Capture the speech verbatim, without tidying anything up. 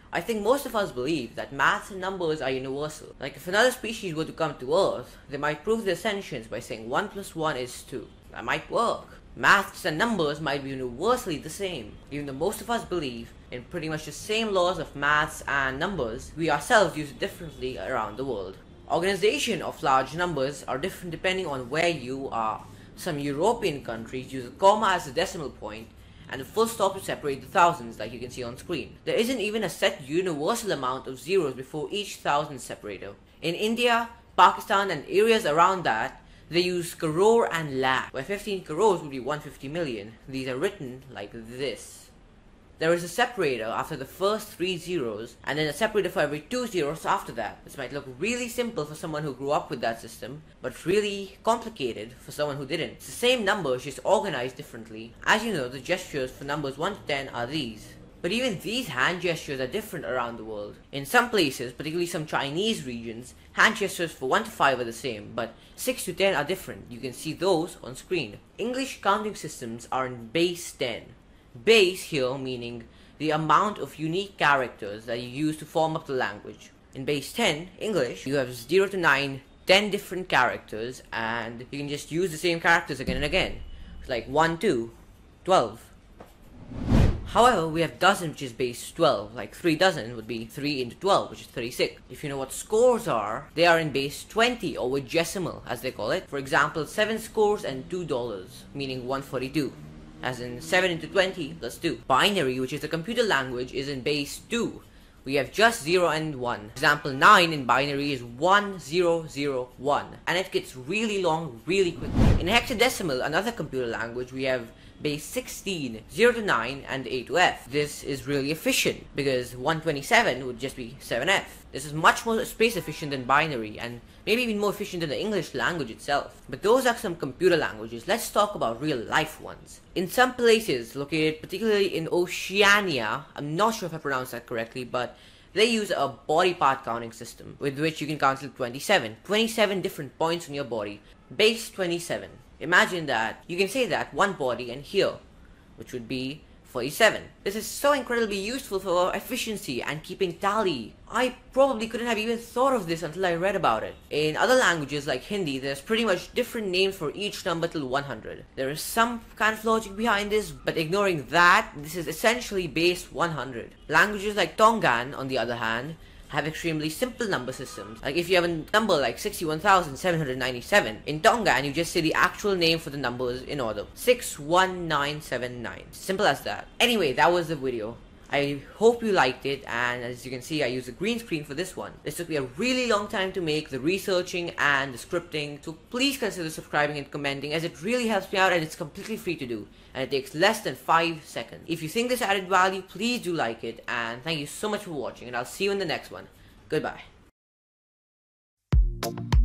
I think most of us believe that maths and numbers are universal. Like if another species were to come to Earth, they might prove their sentience by saying one plus one is two. That might work. Maths and numbers might be universally the same. Even though most of us believe in pretty much the same laws of maths and numbers, we ourselves use it differently around the world. Organization of large numbers are different depending on where you are. Some European countries use a comma as a decimal point and a full stop to separate the thousands, like you can see on screen. There isn't even a set universal amount of zeros before each thousand separator. In India, Pakistan and areas around that, they use crore and lakh, where fifteen crores would be one hundred fifty million. These are written like this. There is a separator after the first three zeros, and then a separator for every two zeros after that. This might look really simple for someone who grew up with that system, but really complicated for someone who didn't. It's the same numbers, just organized differently. As you know, the gestures for numbers one to ten are these. But even these hand gestures are different around the world. In some places, particularly some Chinese regions, hand gestures for one to five are the same, but six to ten are different. You can see those on screen. English counting systems are in base ten. Base here meaning the amount of unique characters that you use to form up the language. In base ten, English, you have zero to nine, ten different characters, and you can just use the same characters again and again. It's like one, two, twelve. However, we have dozen, which is base twelve, like three dozen would be three into twelve, which is thirty-six. If you know what scores are, they are in base twenty, or with decimal, as they call it. For example, seven scores and two dollars, meaning one hundred forty-two. As in seven into twenty plus two. Binary, which is a computer language, is in base two. We have just zero and one. Example nine in binary is one zero zero one, and it gets really long really quickly. In hexadecimal, another computer language, we have base sixteen, zero to nine, and A to F. This is really efficient because one hundred twenty-seven would just be seven F. This is much more space efficient than binary, and maybe even more efficient than the English language itself. But those are some computer languages. Let's talk about real life ones. In some places, located particularly in Oceania, I'm not sure if I pronounced that correctly, but they use a body part counting system with which you can count till twenty-seven. twenty-seven different points on your body. Base twenty-seven. Imagine that. You can say that one body and here, which would be forty-seven. This is so incredibly useful for efficiency and keeping tally. I probably couldn't have even thought of this until I read about it. In other languages like Hindi, there's pretty much different names for each number till one hundred. There is some kind of logic behind this, but ignoring that, this is essentially base one hundred. Languages like Tongan, on the other hand, have extremely simple number systems. Like if you have a number like sixty-one thousand seven hundred ninety-seven, in Tongan you just say the actual name for the numbers in order. six one nine seven nine. Simple as that. Anyway, that was the video. I hope you liked it, and as you can see I used a green screen for this one. This took me a really long time to make, the researching and the scripting, so please consider subscribing and commenting, as it really helps me out and it's completely free to do, and it takes less than five seconds. If you think this added value, please do like it, and thank you so much for watching, and I'll see you in the next one. Goodbye.